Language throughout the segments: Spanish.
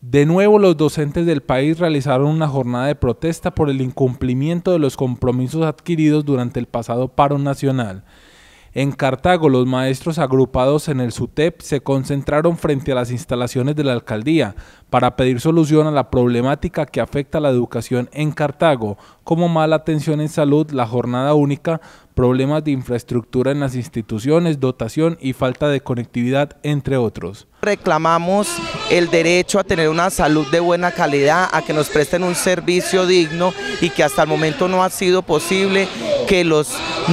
De nuevo, los docentes del país realizaron una jornada de protesta por el incumplimiento de los compromisos adquiridos durante el pasado paro nacional. En Cartago, los maestros agrupados en el SUTEP se concentraron frente a las instalaciones de la alcaldía para pedir solución a la problemática que afecta a la educación en Cartago, como mala atención en salud, la jornada única, problemas de infraestructura en las instituciones, dotación y falta de conectividad, entre otros. Reclamamos el derecho a tener una salud de buena calidad, a que nos presten un servicio digno y que hasta el momento no ha sido posible que las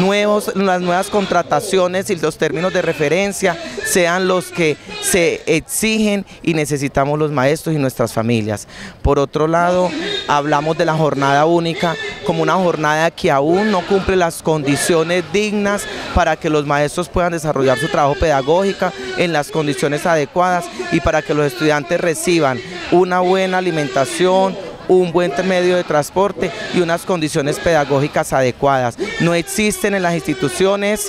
nuevas contrataciones y los términos de referencia sean los que se exigen y necesitamos los maestros y nuestras familias. Por otro lado, hablamos de la jornada única como una jornada que aún no cumple las condiciones dignas para que los maestros puedan desarrollar su trabajo pedagógico en las condiciones adecuadas y para que los estudiantes reciban una buena alimentación, un buen medio de transporte y unas condiciones pedagógicas adecuadas. No existen en las instituciones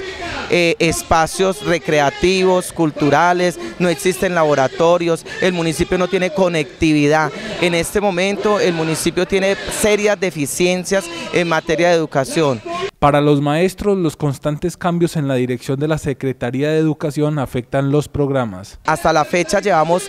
espacios recreativos, culturales, no existen laboratorios, el municipio no tiene conectividad. En este momento el municipio tiene serias deficiencias en materia de educación. Para los maestros, los constantes cambios en la dirección de la Secretaría de Educación afectan los programas. Hasta la fecha llevamos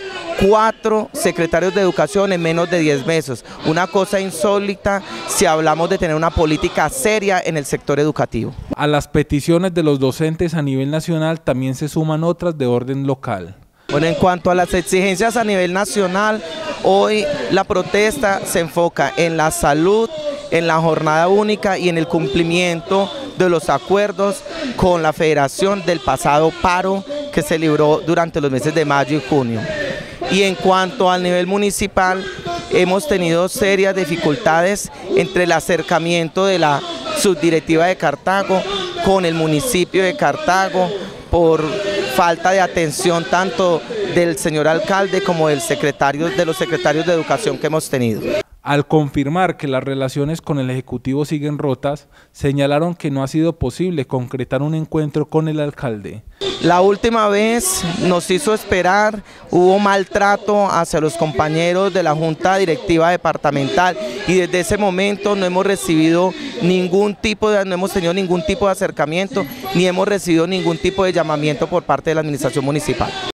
4 secretarios de educación en menos de 10 meses, una cosa insólita si hablamos de tener una política seria en el sector educativo. A las peticiones de los docentes a nivel nacional también se suman otras de orden local. Bueno, en cuanto a las exigencias a nivel nacional, hoy la protesta se enfoca en la salud, en la jornada única y en el cumplimiento de los acuerdos con la federación del pasado paro que se libró durante los meses de mayo y junio. Y en cuanto al nivel municipal, hemos tenido serias dificultades entre el acercamiento de la subdirectiva de Cartago con el municipio de Cartago por falta de atención tanto del señor alcalde como de los secretarios de educación que hemos tenido. Al confirmar que las relaciones con el Ejecutivo siguen rotas, señalaron que no ha sido posible concretar un encuentro con el alcalde. La última vez nos hizo esperar, hubo maltrato hacia los compañeros de la Junta Directiva Departamental y desde ese momento no hemos recibido no hemos tenido ningún tipo de acercamiento ni hemos recibido ningún tipo de llamamiento por parte de la administración municipal.